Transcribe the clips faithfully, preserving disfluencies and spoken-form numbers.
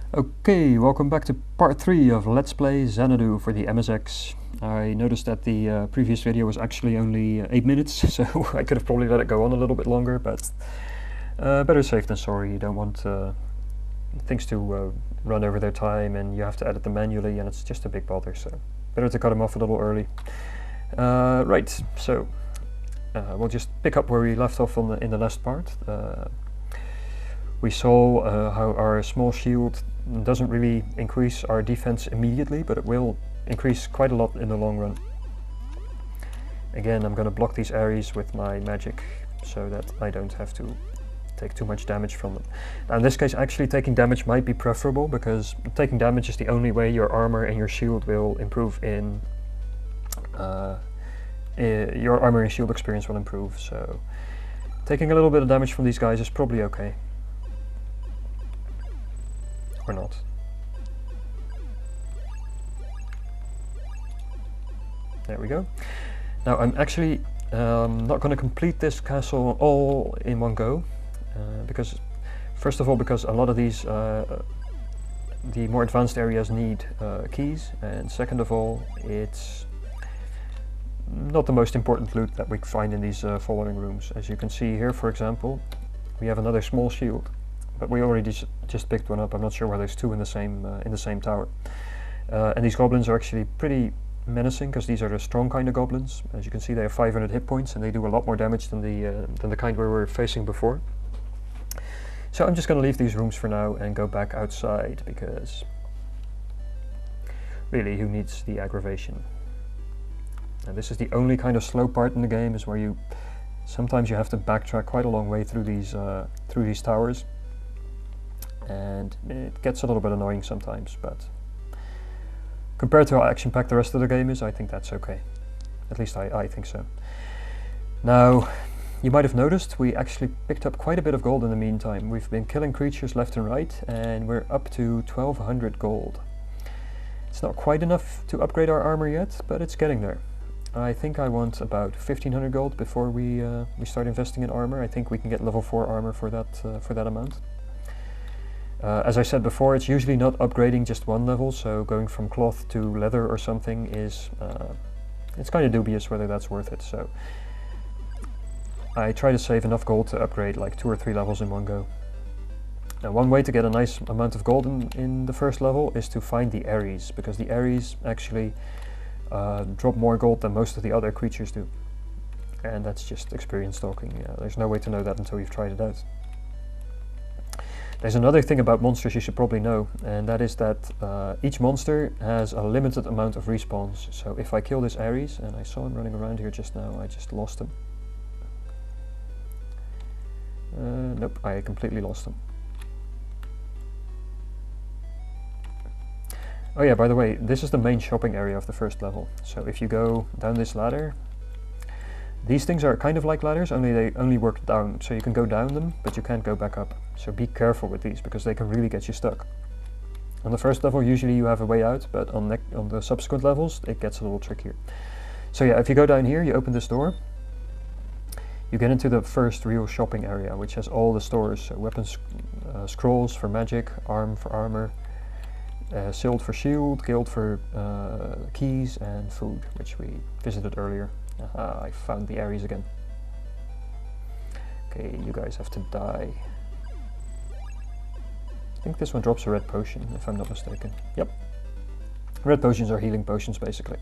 Okay, welcome back to part three of Let's Play Xanadu for the M S X. I noticed that the uh, previous video was actually only uh, eight minutes, so I could have probably let it go on a little bit longer, but uh, better safe than sorry. You don't want uh, things to uh, run over their time and you have to edit them manually and it's just a big bother, so better to cut them off a little early. Uh, right, so uh, we'll just pick up where we left off on the, in the last part. Uh, we saw uh, how our small shield doesn't really increase our defense immediately, but it will increase quite a lot in the long run. Again, I'm going to block these areas with my magic so that I don't have to take too much damage from them. Now in this case, actually taking damage might be preferable, because taking damage is the only way your armor and your shield will improve in... Uh, uh, your armor and shield experience will improve, so taking a little bit of damage from these guys is probably okay. Or not. There we go. Now I'm actually um, not going to complete this castle all in one go, uh, because first of all because a lot of these uh, the more advanced areas need uh, keys, and second of all it's not the most important loot that we find in these uh, following rooms. As you can see here, for example, we have another small shield. But we already just, just picked one up. I'm not sure why there's two in the same uh, in the same tower. Uh, and these goblins are actually pretty menacing, because these are the strong kind of goblins. As you can see, they have five hundred hit points and they do a lot more damage than the uh, than the kind we were facing before. So I'm just going to leave these rooms for now and go back outside, because really, who needs the aggravation? And this is the only kind of slow part in the game, is where you sometimes you have to backtrack quite a long way through these uh, through these towers. And it gets a little bit annoying sometimes, but compared to how action-packed the rest of the game is, I think that's okay. At least I, I think so. Now, you might have noticed we actually picked up quite a bit of gold in the meantime. We've been killing creatures left and right, and we're up to twelve hundred gold. It's not quite enough to upgrade our armor yet, but it's getting there. I think I want about fifteen hundred gold before we uh, we start investing in armor. I think we can get level four armor for that uh, for that amount. Uh, as I said before, it's usually not upgrading just one level, so going from cloth to leather or something is, uh, it's kind of dubious whether that's worth it, so I try to save enough gold to upgrade like two or three levels in one go. Now one way to get a nice amount of gold in, in the first level is to find the Ares, because the Ares actually uh, drop more gold than most of the other creatures do. And that's just experience talking. Yeah, there's no way to know that until you've tried it out. There's another thing about monsters you should probably know, and that is that uh, each monster has a limited amount of respawns. So if I kill this Ares, and I saw him running around here just now, I just lost him. Uh, nope, I completely lost him. Oh yeah, by the way, this is the main shopping area of the first level. So if you go down this ladder, these things are kind of like ladders, only they only work down, so you can go down them, but you can't go back up. So be careful with these, because they can really get you stuck. On the first level, usually you have a way out, but on, on the subsequent levels, it gets a little trickier. So yeah, if you go down here, you open this door, you get into the first real shopping area, which has all the stores, so weapons, uh, scrolls for magic, arm for armor, uh, shield for shield, guild for uh, keys, and food, which we visited earlier. Aha, I found the Ares again. Okay, you guys have to die. I think this one drops a red potion, if I'm not mistaken. Yep. Red potions are healing potions, basically.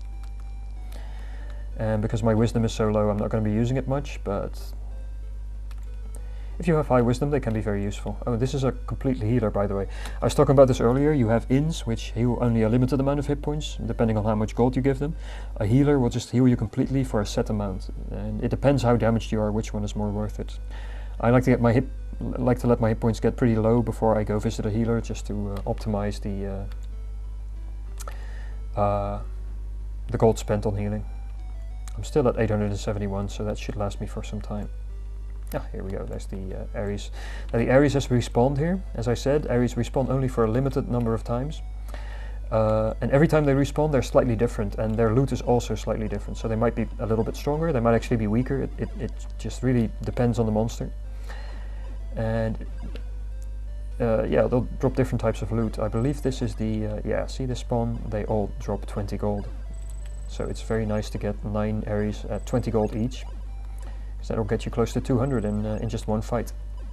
And because my wisdom is so low, I'm not going to be using it much, but if you have high wisdom, they can be very useful. Oh, this is a complete healer, by the way. I was talking about this earlier. You have inns, which heal only a limited amount of hit points, depending on how much gold you give them. A healer will just heal you completely for a set amount, and it depends how damaged you are, which one is more worth it. I like to get my hit, like to let my hit points get pretty low before I go visit a healer, just to uh, optimize the uh, uh, the gold spent on healing. I'm still at eight hundred seventy-one, so that should last me for some time. Ah, here we go, there's the uh, Ares. Now the Ares has respawned here. As I said, Ares respawn only for a limited number of times. Uh, and every time they respawn, they're slightly different, and their loot is also slightly different. So they might be a little bit stronger, they might actually be weaker. It, it, it just really depends on the monster. And uh, yeah, they'll drop different types of loot. I believe this is the, uh, yeah, see the spawn? They all drop twenty gold. So it's very nice to get nine areas at twenty gold each, because that'll get you close to two hundred in, uh, in just one fight.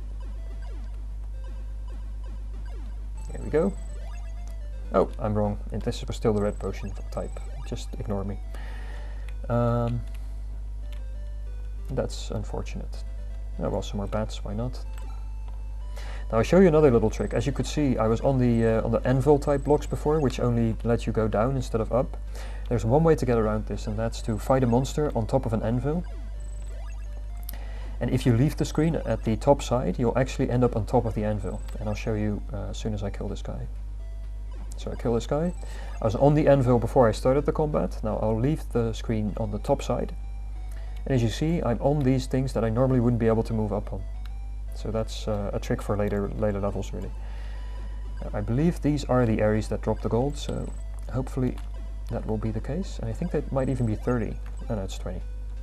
Here we go. Oh, I'm wrong. And this was still the red potion type. Just ignore me. Um, that's unfortunate. Oh well, some more bats, why not? Now I'll show you another little trick. As you could see, I was on the uh, on the anvil type blocks before, which only let you go down instead of up. There's one way to get around this, and that's to fight a monster on top of an anvil. And if you leave the screen at the top side, you'll actually end up on top of the anvil. And I'll show you uh, as soon as I kill this guy. So I kill this guy. I was on the anvil before I started the combat. Now I'll leave the screen on the top side. And as you see, I'm on these things that I normally wouldn't be able to move up on. So that's uh, a trick for later later levels, really. Uh, I believe these are the areas that drop the gold, so hopefully that will be the case. And I think that might even be thirty. Oh no, it's twenty.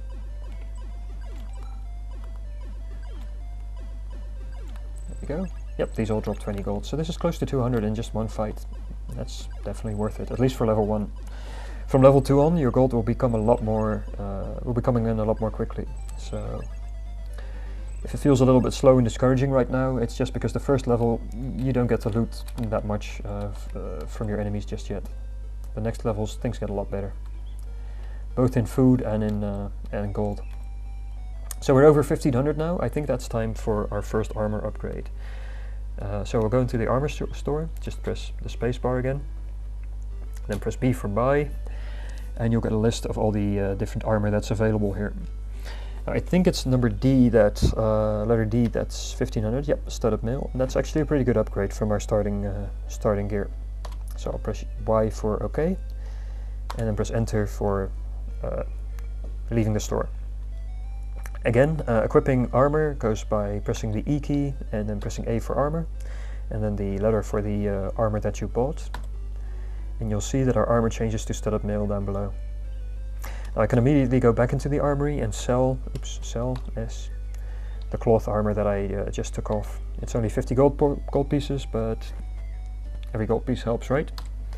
There we go. Yep, these all drop twenty gold. So this is close to two hundred in just one fight. That's definitely worth it, at least for level one. From level two on, your gold will become a lot more, uh, will be coming in a lot more quickly. So if it feels a little bit slow and discouraging right now, it's just because the first level you don't get to loot that much uh, f uh, from your enemies just yet. The next levels things get a lot better, both in food and in uh, and in gold. So we're over fifteen hundred now. I think that's time for our first armor upgrade. Uh, so we'll go into the armor st store, just press the space bar again, then press B for buy, and you'll get a list of all the uh, different armor that's available here. Now, I think it's number D, that uh, letter D, that's fifteen hundred, yep, studded mail. And that's actually a pretty good upgrade from our starting, uh, starting gear. So I'll press Y for OK, and then press enter for uh, leaving the store. Again, uh, equipping armor goes by pressing the E key and then pressing A for armor, and then the letter for the uh, armor that you bought. And you'll see that our armor changes to studded mail down below. Now I can immediately go back into the armory and sell, oops, sell, yes, the cloth armor that I uh, just took off. It's only fifty gold, gold pieces, but every gold piece helps, right?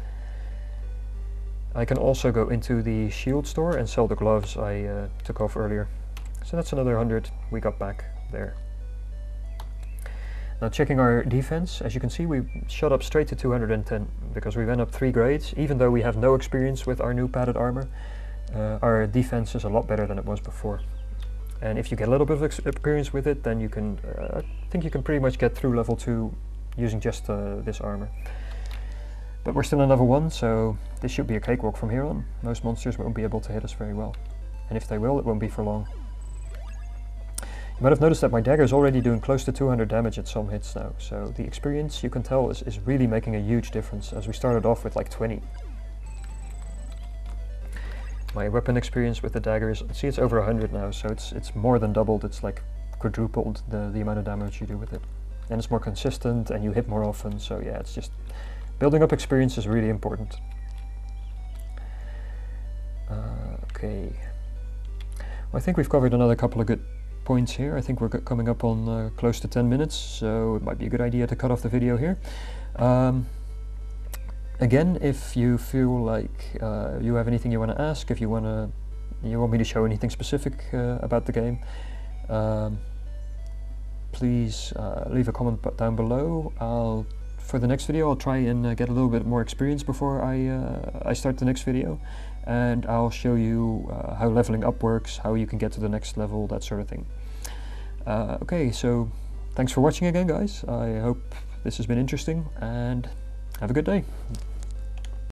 I can also go into the shield store and sell the gloves I uh, took off earlier. So that's another one hundred we got back there. Now checking our defense, as you can see we shot up straight to two hundred ten because we went up three grades. Even though we have no experience with our new padded armor, uh, our defense is a lot better than it was before. And if you get a little bit of ex experience with it, then you can, uh, I think you can pretty much get through level two using just uh, this armor. But we're still in level one, so this should be a cakewalk from here on. Most monsters won't be able to hit us very well. And if they will, it won't be for long. You might have noticed that my dagger is already doing close to two hundred damage at some hits now, so the experience, you can tell, is, is really making a huge difference, as we started off with like twenty. My weapon experience with the dagger is, see, it's over one hundred now, so it's it's more than doubled. It's like quadrupled the, the amount of damage you do with it. And it's more consistent, and you hit more often, so yeah, it's just, building up experience is really important. Uh, okay. Well, I think we've covered another couple of good points here. I think we're coming up on uh, close to ten minutes, so it might be a good idea to cut off the video here. Um, again, if you feel like uh, you have anything you want to ask, if you want to, you want me to show anything specific uh, about the game, um, please uh, leave a comment down below. I'll, for the next video, I'll try and uh, get a little bit more experience before I uh, I start the next video. And I'll show you uh, how leveling up works, how you can get to the next level, that sort of thing. Uh, okay, so thanks for watching again, guys. I hope this has been interesting, and have a good day.